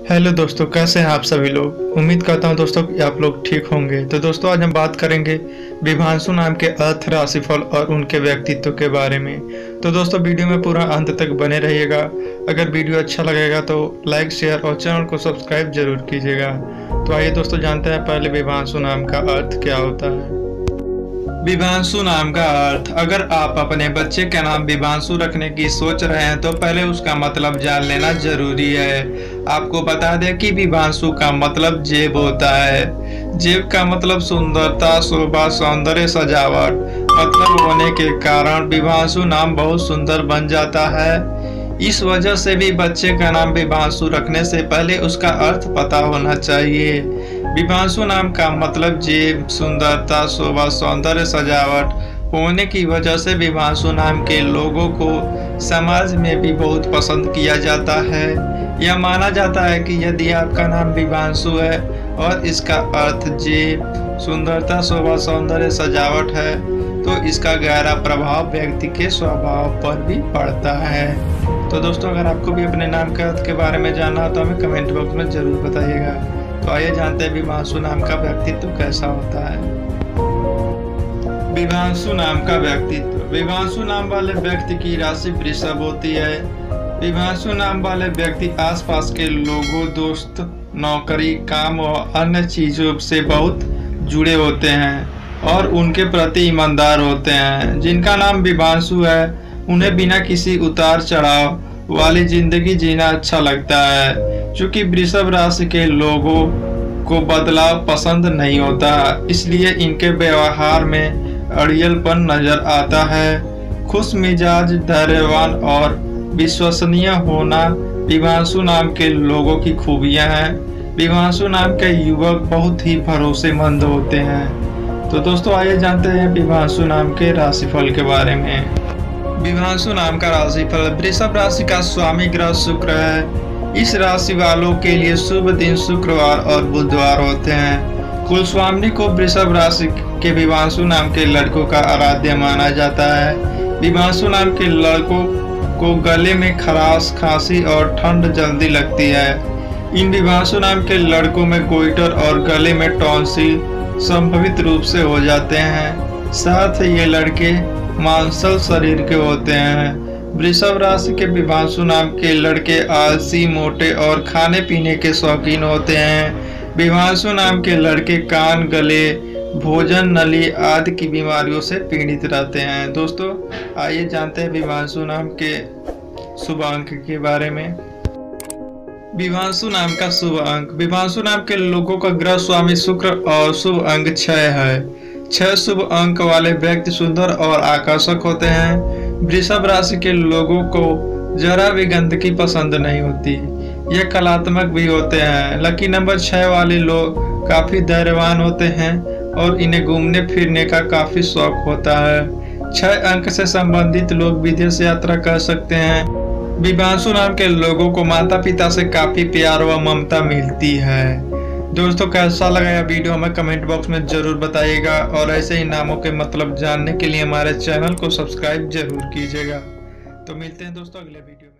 Hello दोस्तों, कैसे हैं आप सभी लोग। उम्मीद करता हूं दोस्तों कि आप लोग ठीक होंगे। तो दोस्तों आज हम बात करेंगे विभांशु नाम के अर्थ, राशिफल और उनके व्यक्तित्व के बारे में। तो दोस्तों वीडियो में पूरा अंत तक बने रहिएगा। अगर वीडियो अच्छा लगेगा तो लाइक, शेयर और चैनल को सब्सक्राइब जरूर कीजिएगा। तो आइए दोस्तों जानते हैं पहले विभांशु नाम का अर्थ क्या होता है। विभांशु नाम का अर्थ। अगर आप अपने बच्चे का नाम विभांशु रखने की सोच रहे हैं तो पहले उसका मतलब जान लेना जरूरी है। आपको बता दें कि विभांशु का मतलब जेब होता है। जेब का मतलब सुंदरता, शोभा, सौंदर्य, सजावट मतलब होने के कारण विभांशु नाम बहुत सुंदर बन जाता है। इस वजह से भी बच्चे का नाम विभांशु रखने से पहले उसका अर्थ पता होना चाहिए। विभांशु नाम का मतलब जेब, सुंदरता, शोभा, सौंदर्य, सजावट होने की वजह से विभांशु नाम के लोगों को समाज में भी बहुत पसंद किया जाता है। यह माना जाता है कि यदि आपका नाम विभांशु है और इसका अर्थ जेब, सुंदरता, शोभा, सौंदर्य, सजावट है तो इसका गहरा प्रभाव व्यक्ति के स्वभाव पर भी पड़ता है। तो दोस्तों अगर आपको भी अपने नाम के अर्थ के बारे में जानना हो तो हमें कमेंट बॉक्स में जरूर बताइएगा। तो आइए जानते हैं विभांशु नाम का व्यक्तित्व कैसा होता है। विभांशु नाम का व्यक्तित्व। विभांशु नाम वाले व्यक्ति की राशि वृषभ होती है। विभांशु नाम वाले व्यक्ति आसपास के लोगों, दोस्त, नौकरी, काम और अन्य चीजों से बहुत जुड़े होते हैं और उनके प्रति ईमानदार होते हैं। जिनका नाम विभांशु है उन्हें बिना किसी उतार चढ़ाव वाली जिंदगी जीना अच्छा लगता है। चूंकि वृषभ राशि के लोगों को बदलाव पसंद नहीं होता, इसलिए इनके व्यवहार में अड़ियलपन नजर आता है। खुश मिजाज, धैर्यवान और विश्वसनीय होना विभांशु नाम के लोगों की खूबियां हैं। विभांशु नाम के युवक बहुत ही भरोसेमंद होते हैं। तो दोस्तों आइए जानते हैं विभांशु नाम के राशिफल के बारे में। विभांशु नाम का राशिफल। वृषभ राशि का स्वामी ग्रह शुक्र है। इस राशि वालों के लिए शुभ दिन शुक्रवार और बुधवार होते हैं। कुलस्वामी को वृषभ राशि के विभांशु नाम के लड़कों का आराध्य माना जाता है। विभांशु नाम के लड़कों को गले में खराश, खांसी और ठंड जल्दी लगती है। इन विभांशु नाम के लड़कों में गोइटर और गले में टॉन्सिल संभवित रूप से हो जाते हैं। साथ ही ये लड़के मांसल शरीर के होते हैं। वृषभ राशि के विभांशु नाम के लड़के आलसी, मोटे और खाने पीने के शौकीन होते हैं। विभांशु नाम के लड़के कान, गले, भोजन नली आदि की बीमारियों से पीड़ित रहते हैं। दोस्तों आइए जानते हैं विभांशु नाम के शुभ अंक के बारे में। विभांशु नाम का शुभ अंक। विभांशु नाम के लोगों का ग्रह स्वामी शुक्र और शुभ अंक 6 है। 6 शुभ अंक वाले व्यक्ति सुंदर और आकर्षक होते हैं। वृषभ राशि के लोगों को जरा भी गंदगी पसंद नहीं होती। ये कलात्मक भी होते हैं। लकी नंबर 6 वाले लोग काफी धैर्यवान होते हैं और इन्हें घूमने फिरने का काफी शौक होता है। 6 अंक से संबंधित लोग विदेश यात्रा कर सकते हैं। विभांशु नाम के लोगों को माता पिता से काफी प्यार व ममता मिलती है। दोस्तों कैसा लगा यह वीडियो हमें कमेंट बॉक्स में जरूर बताइएगा और ऐसे ही नामों के मतलब जानने के लिए हमारे चैनल को सब्सक्राइब जरूर कीजिएगा। तो मिलते हैं दोस्तों अगले वीडियो में।